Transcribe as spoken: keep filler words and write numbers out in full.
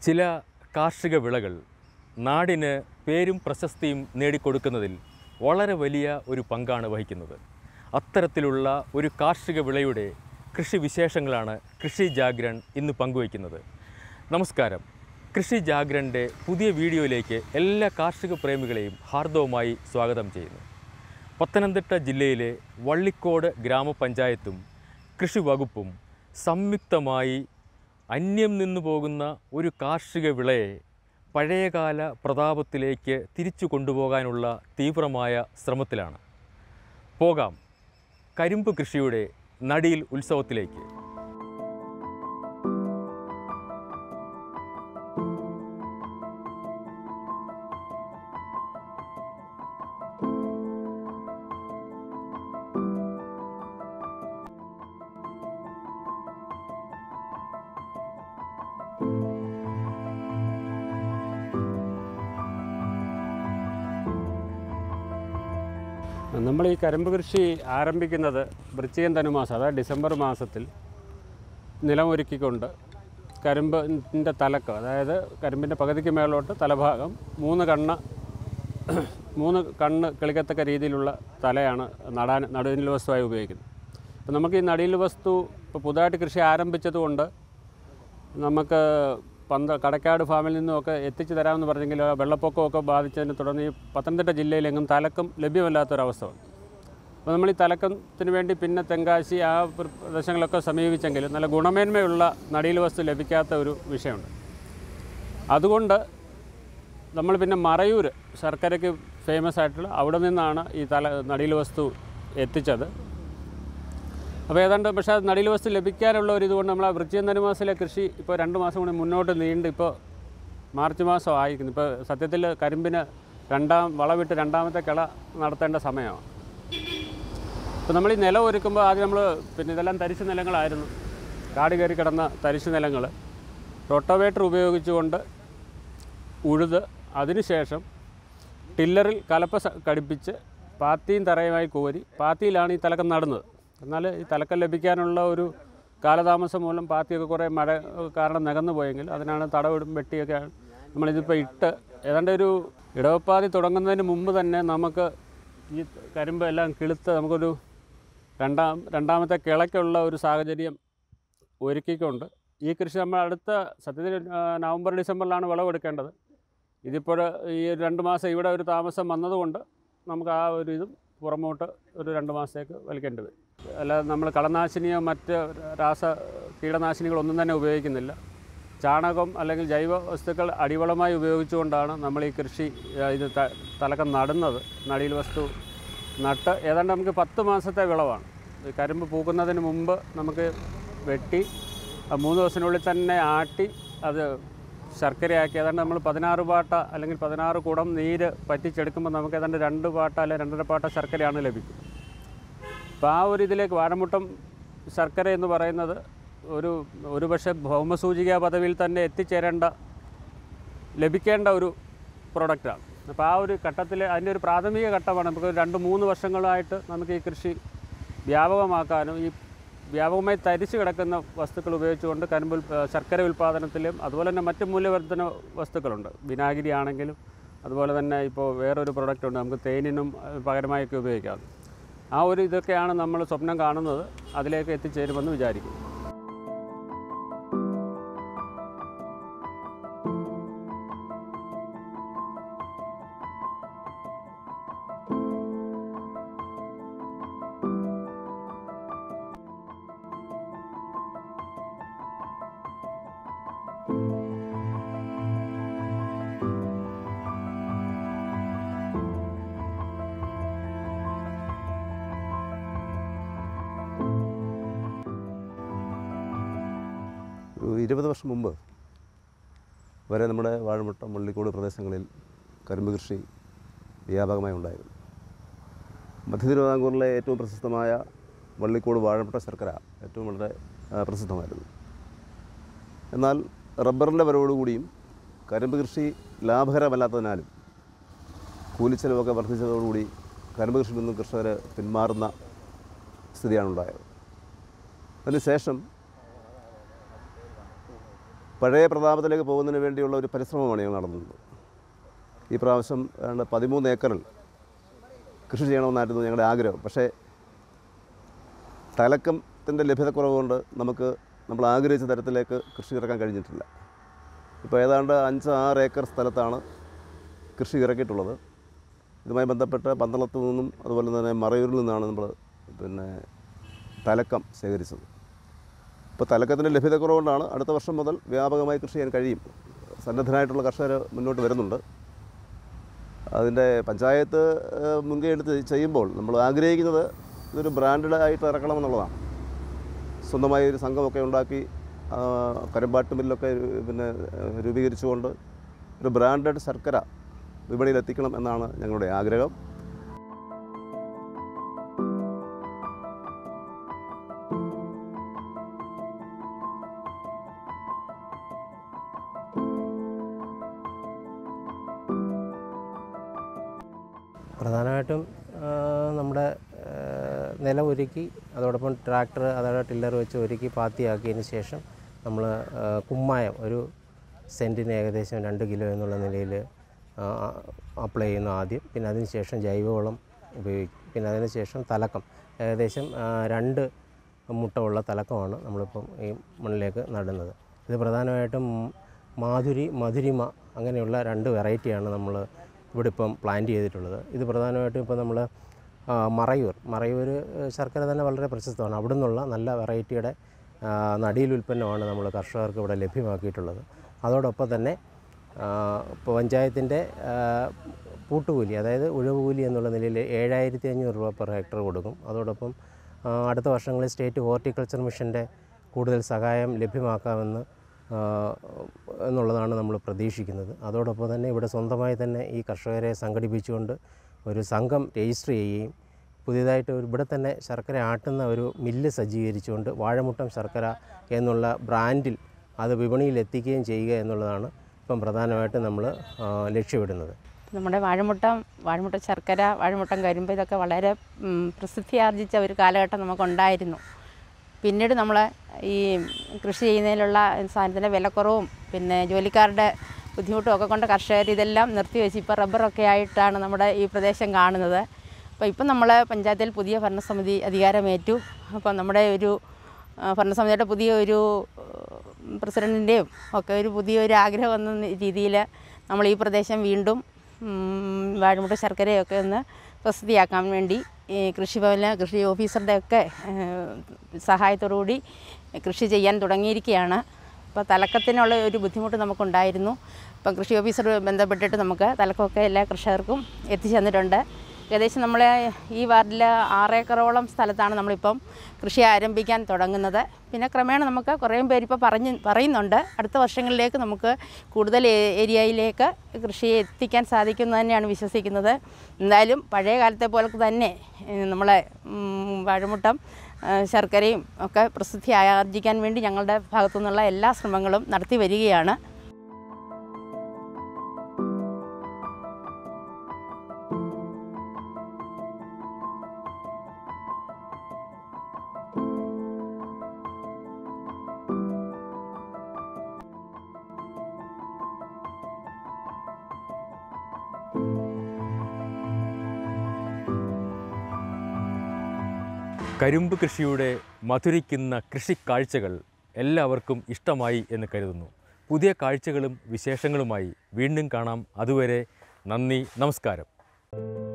ചില കാർഷിക വിളകൾ നാടിന് പേരും പ്രശസ്തിയും നേടിക്കൊടുക്കുന്നതിൽ വളരെ വലിയ ഒരു പങ്കാണ് വഹിക്കുന്നത്. അത്തരത്തിലുള്ള ഒരു കാർഷിക വിളയുടെ കൃഷി വിശേഷങ്ങളാണ് കൃഷി ജാഗ്രൺ ഇന്ന് പങ്കുവയ്ക്കുന്നത്. നമസ്കാരം. കൃഷി ജാഗ്രൻ്റെ പുതിയ വീഡിയോയിലേക്ക് എല്ലാ കാർഷിക പ്രേമികളെയും ഹാർദവമായി സ്വാഗതം ചെയ്യുന്നു. പത്തനംതിട്ട ജില്ലയിലെ വള്ളിക്കോട് ഗ്രാമപഞ്ചായത്തും കൃഷി വകുപ്പും സംയുക്തമായി അന്യം നിന്നു പോകുന്ന ഒരു കാർഷിക വിളയെ പഴയകാല പ്രതാപത്തിലേക്ക് തിരിച്ചു കൊണ്ടുപോകാനുള്ള തീവ്രമായ ശ്രമത്തിലാണ്. പോകാം കരിമ്പ് കൃഷിയുടെ നടിയിൽ ഉത്സവത്തിലേക്ക്. നമ്മൾ ഈ കരിമ്പ് കൃഷി ആരംഭിക്കുന്നത് വൃശ്ചികം ധനുമാസം, അതായത് ഡിസംബർ മാസത്തിൽ നിലമൊരുക്കിക്കൊണ്ട് കരിമ്പിൻ്റെ തലക്ക്, അതായത് കരിമ്പിൻ്റെ പകുതിക്ക് മേലോട്ട് തലഭാഗം മൂന്ന് കണ്ണ് മൂന്ന് കണ്ണ് കിളിക്കത്തക്ക രീതിയിലുള്ള തലയാണ് നടാൻ നടുവിൽ വസ്തുവായി ഉപയോഗിക്കുന്നത്. അപ്പോൾ നമുക്ക് ഈ നടിയിൽ വസ്തു ഇപ്പോൾ പുതുതായിട്ട് കൃഷി ആരംഭിച്ചതുകൊണ്ട് നമുക്ക് പന്ത കടക്കാട് ഫാമിൽ നിന്നുമൊക്കെ എത്തിച്ചു തരാമെന്ന് പറഞ്ഞെങ്കിൽ വെള്ളപ്പൊക്കമൊക്കെ ബാധിച്ചതിനെ തുടർന്ന് ഈ പത്തനംതിട്ട ജില്ലയിലെങ്ങും തലക്കം ലഭ്യമല്ലാത്തൊരവസ്ഥ വന്നു. അപ്പോൾ നമ്മൾ ഈ തലക്കത്തിന് വേണ്ടി പിന്നെ തെങ്കാശി ആ പ്രദേശങ്ങളൊക്കെ സമീപിച്ചെങ്കിലും നല്ല ഗുണമേന്മയുള്ള നടിയിൽ വസ്തു ലഭിക്കാത്ത ഒരു വിഷയമുണ്ട്. അതുകൊണ്ട് നമ്മൾ പിന്നെ മറയൂർ ശർക്കരയ്ക്ക് ഫേമസ് ആയിട്ടുള്ള അവിടെ നിന്നാണ് ഈ തല നടിയിൽ വസ്തു എത്തിച്ചത്. അപ്പോൾ ഏതാണ്ട് പക്ഷേ അത് നടിയിൽ വസ്തു ലഭിക്കാനുള്ള ഒരു ഇതുകൊണ്ട് നമ്മൾ ആ വൃശ്ചികം ധനുമാസത്തിലെ കൃഷി ഇപ്പോൾ രണ്ട് മാസം കൂടി മുന്നോട്ട് നീണ്ട് ഇപ്പോൾ മാർച്ച് മാസം ആയിരിക്കുന്നു. ഇപ്പോൾ സത്യത്തിൽ കരിമ്പിന് രണ്ടാം വളവിട്ട് രണ്ടാമത്തെ കിള നടത്തേണ്ട സമയമാണ്. ഇപ്പോൾ നമ്മൾ ഈ നിലം ഒരുക്കുമ്പോൾ ആദ്യം നമ്മൾ പിന്നെ ഇതെല്ലാം തരിശു നിലങ്ങളായിരുന്നു, കാട് കയറി കിടന്ന തരിശു നിലങ്ങൾ റൊട്ടോവേറ്റർ ഉപയോഗിച്ചുകൊണ്ട് ഉഴുത് അതിനുശേഷം ടില്ലറിൽ കലപ്പ ഘടിപ്പിച്ച് പാത്തിയും തറയുമായി കോരി പാത്തിയിലാണ് ഈ തലക്കം നടുന്നത്. എന്നാൽ ഈ തലക്കം ലഭിക്കാനുള്ള ഒരു കാലതാമസം മൂലം പാത്തിയൊക്കെ കുറേ മഴ കാരണം നികന്നു പോയെങ്കിൽ അതിനാണ് തടവിടും വെട്ടിയൊക്കെ നമ്മളിതിപ്പോൾ ഇട്ട് ഏതാണ്ട് ഒരു ഇടവപ്പാതി തുടങ്ങുന്നതിന് മുമ്പ് തന്നെ നമുക്ക് ഈ കരിമ്പ് എല്ലാം കിളുത്ത് നമുക്കൊരു രണ്ടാം രണ്ടാമത്തെ കിളയ്ക്കുള്ള ഒരു സാഹചര്യം ഒരുക്കിക്കൊണ്ട് ഈ കൃഷി നമ്മൾ അടുത്ത സത്യത്തിൽ നവംബർ ഡിസംബറിലാണ് വിളവെടുക്കേണ്ടത്. ഇതിപ്പോൾ ഈ രണ്ട് മാസം ഇവിടെ ഒരു താമസം വന്നതുകൊണ്ട് നമുക്ക് ആ ഒരു ഇതും പുറമോട്ട് ഒരു രണ്ട് മാസത്തേക്ക് വലിക്കേണ്ടി വരും. അല്ലാതെ നമ്മൾ കളനാശിനിയോ മറ്റ് രാസ കീടനാശിനികളൊന്നും തന്നെ ഉപയോഗിക്കുന്നില്ല. ചാണകം അല്ലെങ്കിൽ ജൈവ വസ്തുക്കൾ അടിവളമായി ഉപയോഗിച്ചുകൊണ്ടാണ് നമ്മൾ ഈ കൃഷി ഇത് തലക്കം നടുന്നത്. നടിയിൽ വസ്തു നട്ട് ഏതാണ്ട് നമുക്ക് പത്ത് മാസത്തെ വിളവാണ്. കരിമ്പ് പൂക്കുന്നതിന് മുമ്പ് നമുക്ക് വെട്ടി മൂന്ന് ദിവസത്തിനുള്ളിൽ തന്നെ ആട്ടി അത് ശർക്കരയാക്കി ഏതാണ്ട് നമ്മൾ പതിനാറ് പാട്ട അല്ലെങ്കിൽ പതിനാറ് കുടം നീര് പറ്റിച്ചെടുക്കുമ്പോൾ നമുക്ക് ഏതാണ്ട് രണ്ട് പാട്ട അല്ലെങ്കിൽ രണ്ടര പാട്ട ശർക്കരയാണ് ലഭിക്കും. അപ്പോൾ ആ ഒരു ഇതിലേക്ക് വാഴമുട്ടം ശർക്കര എന്ന് പറയുന്നത് ഒരു ഒരു പക്ഷേ ഭൗമസൂചിക പദവിയിൽ തന്നെ എത്തിച്ചേരേണ്ട ലഭിക്കേണ്ട ഒരു പ്രൊഡക്റ്റാണ്. അപ്പോൾ ആ ഒരു ഘട്ടത്തിൽ അതിൻ്റെ ഒരു പ്രാഥമിക ഘട്ടമാണ്. നമുക്ക് രണ്ട് മൂന്ന് വർഷങ്ങളായിട്ട് നമുക്ക് ഈ കൃഷി വ്യാപകമാക്കാനും ഈ വ്യാപകമായി തരിച്ചു കിടക്കുന്ന വസ്തുക്കൾ ഉപയോഗിച്ചുകൊണ്ട് കരിമ്പ് ശർക്കര ഉൽപ്പാദനത്തിലും അതുപോലെ തന്നെ മറ്റ് മൂല്യവർദ്ധന വസ്തുക്കളുണ്ട്. വിനാഗിരി ആണെങ്കിലും അതുപോലെ തന്നെ ഇപ്പോൾ വേറൊരു പ്രൊഡക്റ്റ് ഉണ്ട്, നമുക്ക് തേനിനും പകരമായൊക്കെ ഉപയോഗിക്കാം. ആ ഒരു ഇതൊക്കെയാണ് നമ്മൾ സ്വപ്നം കാണുന്നത്. അതിലേക്ക് എത്തിച്ചേരുമെന്ന് വിചാരിക്കുന്നു. ഇരുപത് വർഷം മുമ്പ് വരെ നമ്മുടെ വാഴമുട്ടം വള്ളിക്കോട് പ്രദേശങ്ങളിൽ കരിമ്പ് കൃഷി വ്യാപകമായി ഉണ്ടായിരുന്നു. മധ്യ തിരുവിതാംകൂറിലെ ഏറ്റവും പ്രസിദ്ധമായ വള്ളിക്കോട് വാഴമുട്ട ശർക്കര ഏറ്റവും വളരെ പ്രസിദ്ധമായിരുന്നു. എന്നാൽ റബ്ബറിൻ്റെ വരവോടുകൂടിയും കരിമ്പ് കൃഷി ലാഭകരമല്ലാത്തതിനാലും കൂലിച്ചെലവൊക്കെ വർദ്ധിച്ചതോടുകൂടി കരിമ്പ് കൃഷിയിൽ നിന്ന് കർഷകർ പിന്മാറുന്ന സ്ഥിതിയാണ് ഉണ്ടായത്. അതിനുശേഷം പഴയ പ്രതാപത്തിലേക്ക് പോകുന്നതിന് വേണ്ടിയുള്ള ഒരു പരിശ്രമമാണ് ഞങ്ങൾ നടന്നത്. ഈ പ്രാവശ്യം ഏതാണ്ട് പതിമൂന്ന് ഏക്കറിൽ കൃഷി ചെയ്യണമെന്നായിരുന്നു ഞങ്ങളുടെ ആഗ്രഹം. പക്ഷേ തലക്കത്തിൻ്റെ ലഭ്യതക്കുറവ് കൊണ്ട് നമുക്ക് നമ്മൾ ആഗ്രഹിച്ച തരത്തിലേക്ക് കൃഷി ഇറക്കാൻ കഴിഞ്ഞിട്ടില്ല. ഇപ്പോൾ ഏതാണ്ട് അഞ്ച് ആറ് ഏക്കർ സ്ഥലത്താണ് കൃഷി ഇറക്കിയിട്ടുള്ളത്. ഇതുമായി ബന്ധപ്പെട്ട് പന്തളത്തു നിന്നും അതുപോലെ തന്നെ മറയൂരിൽ നിന്നാണ് നമ്മൾ പിന്നെ തലക്കം ശേഖരിച്ചത്. ഇപ്പോൾ തലക്കത്തിൻ്റെ ലഭ്യതക്കുറവുകൊണ്ടാണ് അടുത്ത വർഷം മുതൽ വ്യാപകമായി കൃഷി ചെയ്യാൻ കഴിയും. സന്നദ്ധരായിട്ടുള്ള കർഷകർ മുന്നോട്ട് വരുന്നുണ്ട്. അതിൻ്റെ പഞ്ചായത്ത് മുൻകൈ എടുത്ത് ചെയ്യുമ്പോൾ നമ്മൾ ആഗ്രഹിക്കുന്നത് ഇതൊരു ബ്രാൻഡഡ് ആയിട്ട് ഇറക്കണമെന്നുള്ളതാണ്. സ്വന്തമായി ഒരു സംഘമൊക്കെ ഉണ്ടാക്കി കരിമ്പാട്ട് മില്ലൊക്കെ പിന്നെ രൂപീകരിച്ചുകൊണ്ട് ഒരു ബ്രാൻഡഡ് ശർക്കര വിപണിയിൽ എത്തിക്കണം എന്നാണ് ഞങ്ങളുടെ ആഗ്രഹം. പ്രധാനമായിട്ടും നമ്മുടെ നിലം ഒരുക്കി അതോടൊപ്പം ട്രാക്ടർ അതായത് ടില്ലർ വെച്ച് ഒരുക്കി പാത്തിയാക്കിയതിന് ശേഷം നമ്മൾ കുമ്മായം ഒരു സെൻറ്റിന് ഏകദേശം രണ്ട് കിലോ എന്നുള്ള നിലയിൽ അപ്ലൈ ചെയ്യുന്നു ആദ്യം. പിന്നെ അതിന് ശേഷം ജൈവവളം ഉപയോഗിക്കും. പിന്നെ അതിന് ശേഷം തലക്കം ഏകദേശം രണ്ട് മുട്ട ഉള്ള തലക്കമാണ് നമ്മളിപ്പം ഈ മണ്ണിലേക്ക് നടുന്നത്. ഇത് പ്രധാനമായിട്ടും മാധുരി മധുരിമ അങ്ങനെയുള്ള രണ്ട് വെറൈറ്റിയാണ് നമ്മൾ ഇവിടെ ഇപ്പം പ്ലാന്റ് ചെയ്തിട്ടുള്ളത്. ഇത് പ്രധാനമായിട്ടും ഇപ്പോൾ നമ്മൾ മറയൂർ മറയൂർ ശർക്കര തന്നെ വളരെ പ്രശസ്തമാണ്. അവിടെ നിന്നുള്ള നല്ല വെറൈറ്റിയുടെ നടീൽ ഉൽപ്പന്നമാണ് നമ്മൾ കർഷകർക്ക് ഇവിടെ ലഭ്യമാക്കിയിട്ടുള്ളത്. അതോടൊപ്പം തന്നെ ഇപ്പോൾ പഞ്ചായത്തിൻ്റെ പൂട്ടുകൂലി അതായത് ഉഴവുകൂലി എന്നുള്ള നിലയിൽ ഏഴായിരത്തി അഞ്ഞൂറ് രൂപ പെർ ഹെക്ടർ കൊടുക്കും. അതോടൊപ്പം അടുത്ത വർഷങ്ങളിൽ സ്റ്റേറ്റ് ഹോർട്ടിക്കൾച്ചർ മിഷൻ്റെ കൂടുതൽ സഹായം ലഭ്യമാക്കാമെന്ന് എന്നുള്ളതാണ് നമ്മൾ പ്രതീക്ഷിക്കുന്നത്. അതോടൊപ്പം തന്നെ ഇവിടെ സ്വന്തമായി തന്നെ ഈ കർഷകരെ സംഘടിപ്പിച്ചുകൊണ്ട് ഒരു സംഘം രജിസ്റ്റർ ചെയ്യുകയും പുതിയതായിട്ട് ഒരു ഇവിടെ തന്നെ ശർക്കര ആട്ടുന്ന ഒരു മില്ല് സജ്ജീകരിച്ചുകൊണ്ട് വാഴമുട്ടം ശർക്കര എന്നുള്ള ബ്രാൻഡിൽ അത് വിപണിയിൽ എത്തിക്കുകയും ചെയ്യുക എന്നുള്ളതാണ് ഇപ്പം പ്രധാനമായിട്ട് നമ്മൾ ലക്ഷ്യമിടുന്നത്. നമ്മുടെ വാഴമുട്ടം വാഴമുട്ട ശർക്കര വാഴമുട്ടം കരിമ്പ് ഇതൊക്കെ വളരെ പ്രസിദ്ധിയാർജിച്ച ഒരു കാലഘട്ടം നമുക്കുണ്ടായിരുന്നു. പിന്നീട് നമ്മൾ ഈ കൃഷി ചെയ്യുന്നതിലുള്ള സാധനത്തിൻ്റെ വിലക്കുറവും പിന്നെ ജോലിക്കാരുടെ ബുദ്ധിമുട്ടും ഒക്കെ കൊണ്ട് കർഷകർ ഇതെല്ലാം നിർത്തിവെച്ച് ഇപ്പോൾ റബ്ബറൊക്കെ ആയിട്ടാണ് നമ്മുടെ ഈ പ്രദേശം കാണുന്നത്. അപ്പോൾ ഇപ്പം നമ്മൾ പഞ്ചായത്തിൽ പുതിയ ഭരണസമിതി അധികാരമേറ്റു. അപ്പം നമ്മുടെ ഒരു ഭരണസമിതിയുടെ പുതിയ ഒരു പ്രസിഡൻറ്റിൻ്റെയും ഒക്കെ ഒരു പുതിയൊരു ആഗ്രഹം എന്ന രീതിയിൽ നമ്മൾ ഈ പ്രദേശം വീണ്ടും വാഴമുട്ട ശർക്കരയൊക്കെ ഒന്ന് പ്രസിദ്ധിയാക്കാൻ വേണ്ടി ഈ കൃഷിഭവനിലെ കൃഷി ഓഫീസറുടെ ഒക്കെ സഹായത്തോടുകൂടി കൃഷി ചെയ്യാൻ തുടങ്ങിയിരിക്കുകയാണ്. അപ്പോൾ തലക്കത്തിനുള്ള ഒരു ബുദ്ധിമുട്ട് നമുക്കുണ്ടായിരുന്നു. ഇപ്പം കൃഷി ഓഫീസർ ബന്ധപ്പെട്ടിട്ട് നമുക്ക് തലക്കമൊക്കെ എല്ലാ കർഷകർക്കും എത്തിച്ചു തന്നിട്ടുണ്ട്. ഏകദേശം നമ്മൾ ഈ വാർഡിൽ ആറേക്കറോളം സ്ഥലത്താണ് നമ്മളിപ്പം കൃഷി ആരംഭിക്കാൻ തുടങ്ങുന്നത്. പിന്നെ ക്രമേണ നമുക്ക് കുറേ പേരിപ്പോൾ പറഞ്ഞ് പറയുന്നുണ്ട് അടുത്ത വർഷങ്ങളിലേക്ക് നമുക്ക് കൂടുതൽ ഏരിയയിലേക്ക് കൃഷി എത്തിക്കാൻ സാധിക്കുമെന്ന് തന്നെയാണ് വിശ്വസിക്കുന്നത്. എന്തായാലും പഴയ കാലത്തെ പോലെ തന്നെ നമ്മളെ വാഴമുട്ടം ശർക്കരയും ഒക്കെ പ്രസിദ്ധി ആർജിക്കാൻ വേണ്ടി ഞങ്ങളുടെ ഭാഗത്തു നിന്നുള്ള എല്ലാ ശ്രമങ്ങളും നടത്തി വരികയാണ്. കരിമ്പ് കൃഷിയുടെ മധുരിക്കുന്ന കൃഷിക്കാഴ്ചകൾ എല്ലാവർക്കും ഇഷ്ടമായി എന്ന് കരുതുന്നു. പുതിയ കാഴ്ചകളും വിശേഷങ്ങളുമായി വീണ്ടും കാണാം. അതുവരെ നന്ദി, നമസ്കാരം.